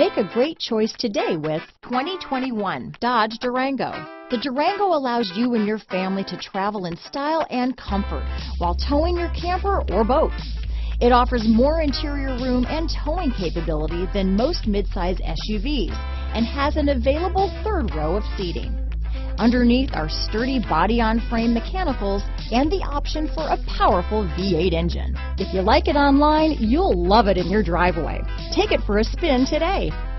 Make a great choice today with 2021 Dodge Durango. The Durango allows you and your family to travel in style and comfort while towing your camper or boat. It offers more interior room and towing capability than most midsize SUVs and has an available third row of seating. Underneath are sturdy body-on-frame mechanicals and the option for a powerful V8 engine. If you like it online, you'll love it in your driveway. Take it for a spin today.